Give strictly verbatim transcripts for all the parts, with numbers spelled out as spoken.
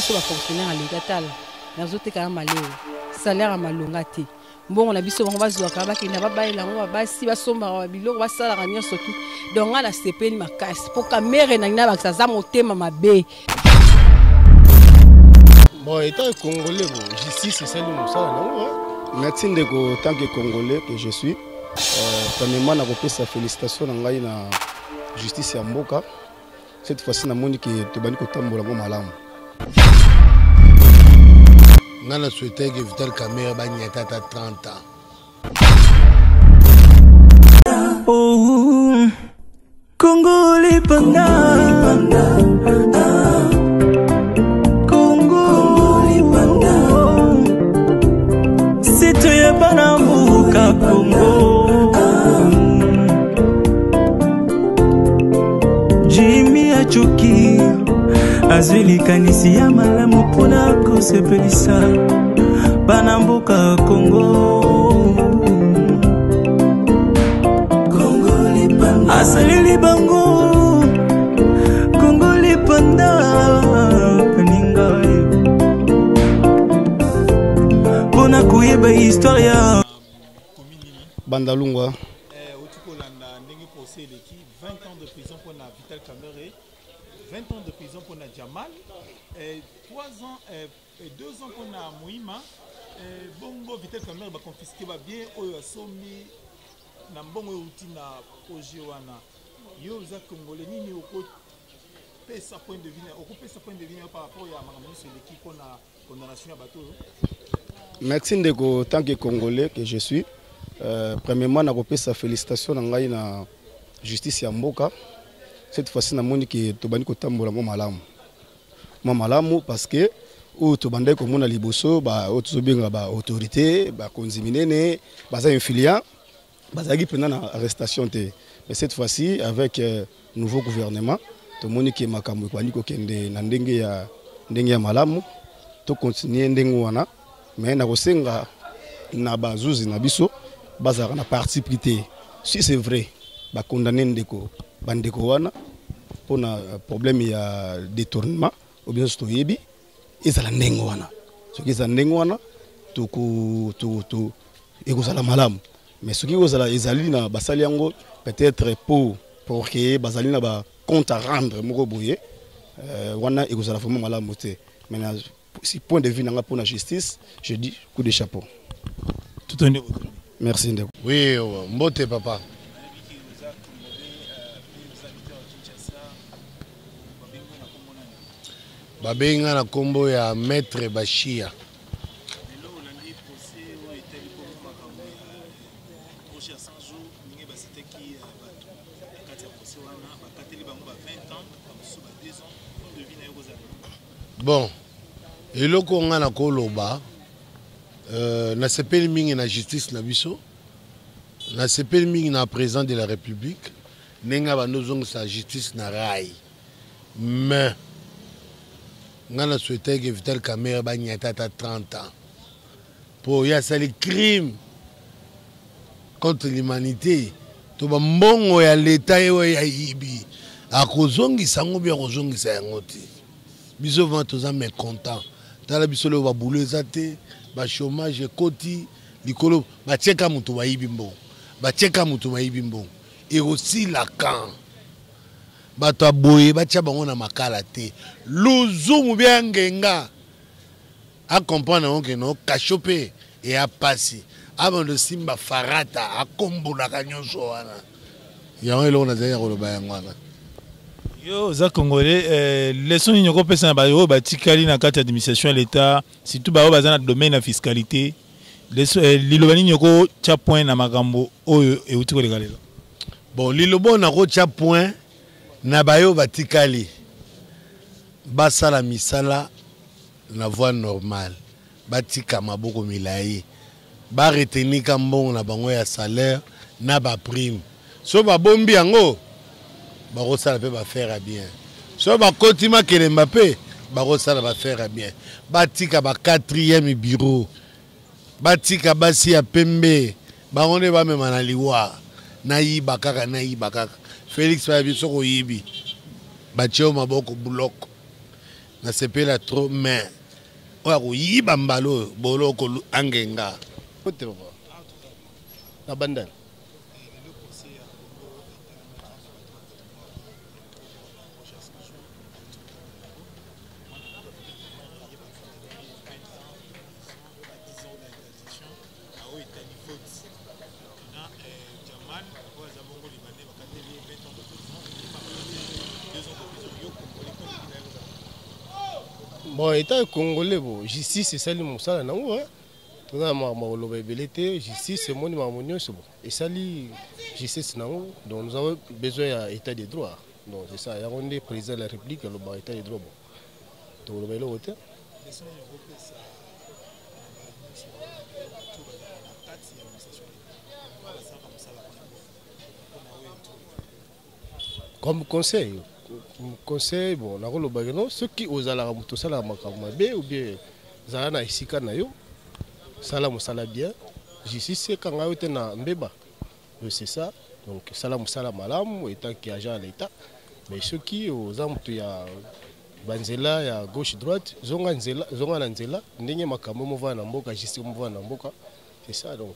biso ba fonctionnaire à l'état nazote ka maleo salaire à malongati bon on a biso on va zwa ka ba kina ba baila on va si ba somba biloko ba sala ka nyonso tout donc ala sepeli makasi pour ka mère na ngina ba sa motema mabe. Bon, étant congolais, bon, justice, c'est nous, ça, non? Merci en tant que congolais que je suis. Euh, premièrement, je vous sa félicitation à la justice à Mboka. Cette fois-ci, je suis que tu vas nous malam. Je souhaite que Vital Kamerhe ait trente ans. Oh, Congolais panda. Congo Jimmy Achuki azwili kanisi ya malamu mpona kosepelisa bana mboka Congo Congo lipanda asalili bango Congo lipanda paninga mpona kuyeba historia Bandalungwa. vingt ans de prison pour Vital Kamerhe, vingt ans de prison pour Jamal, trois ans et deux ans pour Mouima. Bongo Vital Kamerhe va confisquer bien au sommet na mbongo utina ojiwana. Yo za Congolais ni oko pesa point de vue, oko pesa point de vue par rapport à makamoni sur l'équipe pour la condamnation à bateau. Merci ndeko tant que Congolais que je suis. Euh, premièrement, je vous sa félicitation à la justice à Mboka. Cette fois-ci, je suis que tu vas tambola mo malamu. Mo malamu parce que ou tu bandai comme on a liboso, ba otuzobinga ba autorité, ba konziminene, ba za infiliant, ba za gipena na arrestation te. Mais cette fois-ci, avec euh, nouveau gouvernement, tu moni que makambo kwa niko kende na ndenge ya ndenge ya malamu, to continuer ndenge wana, mais na kosenga na bazuzi na biso. Bazar na parti prité. Si c'est vrai, ba condamner ndeko bandeko wana pour un problème ya détournement ou bien sto yebi ezala ndengo wana. Ce qui est ndengo wana to ko to to ekozala malamu. Mais ce qui ezala ezali na basali yango peut-être pour pour que bazali na ba compte à rendre moko boye euh wana ekozala vraiment malamu te. Maintenant si point de vue nanga pour la justice, je dis coup de chapeau. Tout un Merci Ndeko. Oui, mbote papa. Babenga na kombo ya Maître Bashia. Bon, eloko nga na koloba. Euh, na sepeli mingi na justice na biso na sepeli mingi na président de la République nenga banozong sa justice na rai mais nga na souhaité que Vital Kamerhe ba nyata trente ans pour ya sali crime contre l'humanité to ba mbongo ya l'état yo ya yibi akozongi sango bien kozongi sa yango te biso vant toza mécontent tala biso le ba bouleza te ba chômage koti likolo ba tcheka mutu ba yibimbo ba tcheka mutu ba yibimbo et aussi la camp ba to boye ba tcha bango na makala te luzumu bien ngenga a comprendre que no kachope et a passer avant de simba farata a kombola kanyonso wana ya elo na zaya ko ba yangwana yo za Congolais euh, leçon ni nyoko pesa na ba yo ba tikali na kati administration l'état surtout ba ba za na domaine na fiscalité leçon euh, lilobani nyoko cha point na makambo oyo e utiko legalelo bon lilobo na ko cha point na ba yo ba tikali ba sala misala na voie normale ba tika maboko milayi ba retenir ka mbongo na bango ya salaire na ba prime so ba bombi yango Barosala va faire à bien. So ba kotima kele Mbappé, Barosala va faire à bien. Batika ba quatrième bureau. Batika basi ya pembe. Baone ba mema na liwa. Na yiba kaka na yiba kaka. Félix va biso ko yibi. Bacheo maboko bloc. nasepela trop mais oya koyiba mbala oyo boloko angenga na bandana bon état congolais bon justice esali mosala nango toza makolo ebele te justice emoni makambo nyonso bon esali justice nango donc nous avons besoin ya état de droit donc c'est ça yango nde président de la république alobaka état de droit bon tokoloba eloko te comme conseil conseil bon nakolobaki no soki ozalaka moto osalaka makambo mabe ou bien zala na esika na yo sala mosala bien justice ekanga yo te na mbeba c'est ça donc sala mosala malamu étant que agent à l'état mais soki oza moto ya banzela ya gauche droite zonga nzela zonga na nzela ndenge makambo mova na mboka justice mova na mboka c'est ça donc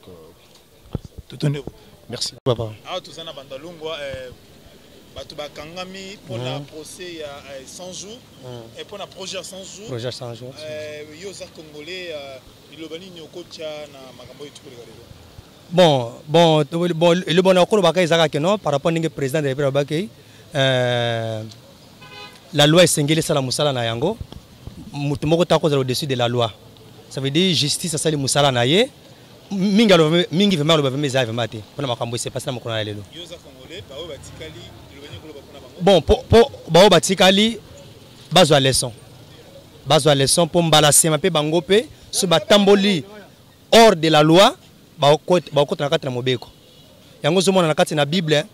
tout on est merci papa ah tout ça na bandalungwa euh bato bakangami pour la procès ya cent jours et pour la projet cent jours projet cent jours euh yo za congolais ilobani nyokocha na makambo yitu koleka lelo bon bon bon le bon akolo bakay zaka que non par rapport ninge président de la République bakay euh la loi esengeli sala musala na yango mutu moko ta koza au-dessus de la loi ça veut dire justice sala musala na ye mingi alo mingi vraiment lo baveme za vraiment te pona makambo se passe na mokona na lelo yo za congolais ba o batikali bon pour pour bao batikali bazwa leçon bazwa leçon pour mbalasema pe bango pe so batamboli hors de la loi ba ko na kati na mobeko yango zomona na kati na bible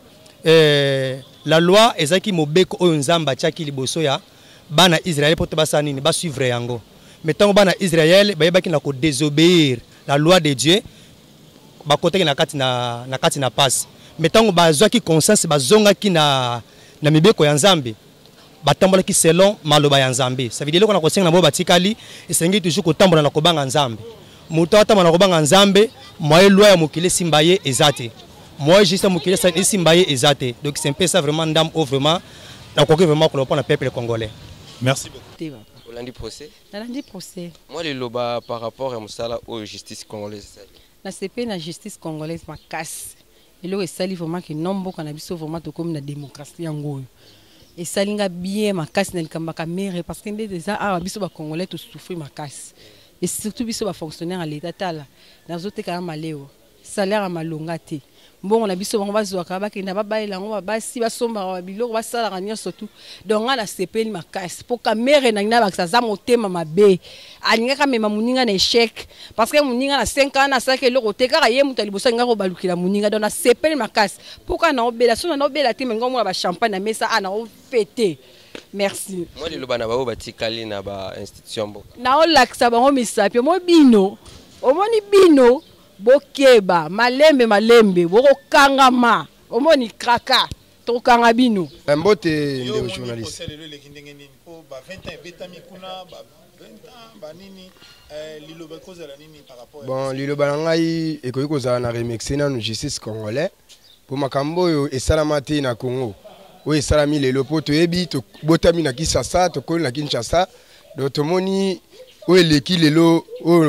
eh la loi ezaki mobeko oyo nzamba tiaki liboso ya bana Israël pour te basa nini ba suivre yango mais tango bana Israël ba yebaki na ko désobéir la loi de Dieu ba kotaki na kati na na kati na passe mais tango bazwa ki conscience bazonga ki na na mibeko ya nzambe batambola ki selon maloba ya nzambe ça veut dire ko na kosenga na bo batikali esengi toujours ko tambola na kobanga nzambe muto atama na kobanga nzambe moye loi ya mokile simbaye ezate moye juste mokile simbaye ezate donc c'est un peu ça vraiment ndam au vraiment na ko vraiment ko na peuple congolais merci beaucoup Olandi procès nalandi procès moi le loba par rapport à musala au justice congolaise na sepe na justice congolaise makasi eloko esali vraiment ke nomboka na biso vraiment tokomi na démocratie yango oyo esalinga bien makasi na likambo ya mere parce que nde déjà awa biso bacongolais tosouffrir makasi et surtout biso bafonctionnaire à l'état tala nazotekaka maleo salaire ya malonga te mbongo na biso bango bazwaka bakenda babalela yango basi basombaka biloko basalaka nyonso tu donc nga nasepeli makasi mpo kamere na ngina bakisa aza motema mabe alingaka mema moninga na échec parce que moninga na cinq ans nasalaki eloko te kaka ye moto ya liboso alingaka kobalukila moninga donc nasepeli makasi mpo kaka naobela so naobela te menga omona bachampagne na mesa a naofete merci moi le loba na bao batikali na ba institution mboka naolakisa bango misapi mo bino omoni bino bokeba malembe malembe bokokangama omoni kraka tokanga bino mbote yo nde journaliste lelo leki ndenge nini po ba vingt ans betami kuna ba vingt ans ba nini euh liloba kozala nini par rapport bon liloba na ngai ekoki kozala na remercier nanu justice congolais po makambo oyo esalama te na Congo oyo esalami lelo po toyebi tobotami na Kinshasa tokoli na Kinshasa donc tomoni oyo eleki lelo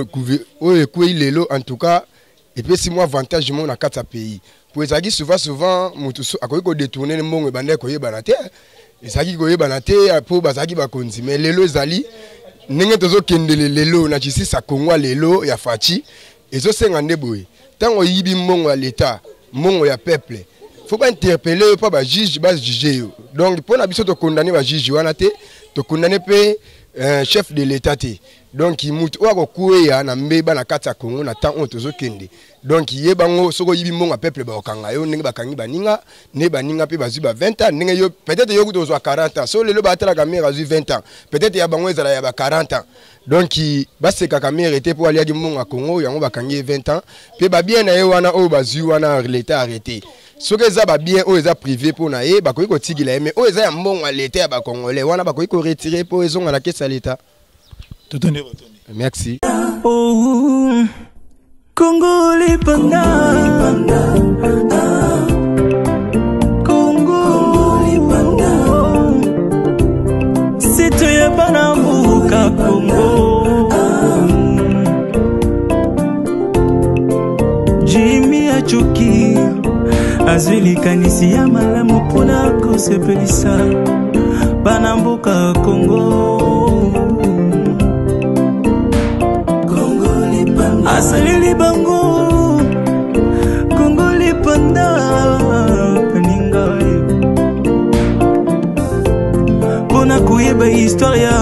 oyo ekwei lelo en tout cas et puis si moi avantage mon na kati ya pays pour ezaki souvent souvent mutu akoki ko détourner mbongo ebanda koyebana te ezaki koyebana te po bazaki bakonzi mais lelo ezali ndenge tozokendele lelo na justice ya Congo lelo ya faci ezosenga nde boye ntango oyibi mbongo ya l'état mbongo ya peuple faut pas interpeller pas ba juge ba juger yo donc pour na biso to condamner ba juge wana te to condamner pe un chef de l'état te donc mutu oako kuya na mbeba na kati ya Congo na temps otozo kende donc yebango soko yibi mbongo peuple ba okanga yo ndenge bakangi baninga ne baninga pe bazu ba vingt ans ndenge yo peut-être yo kuto zo quarante ans so lelo batala kamera azu vingt ans peut-être ya bango ezala ya ba quarante ans donc baseka kamera était pour aller mbongo a Congo yango bakangi vingt ans pe ba bien na ye wana o bazu wana l'état arrêté soki eza ba bien oyo eza privé pour na ye bakoki kotikila ye mais oyo eza ya mbongo ya leta ya bakongolais wana bakoki koretire mpo ezonga na kesa leta. Merci. Oh, Congo les pandas, Congo les pandas, c'est toi Banambuka Congo. Jimmy Achoki, Azuli Kanisi ya malamu pona kosepelisa Banambuka Congo. Asalili bango Congo les pandas Kaninga Pona kuyeba historia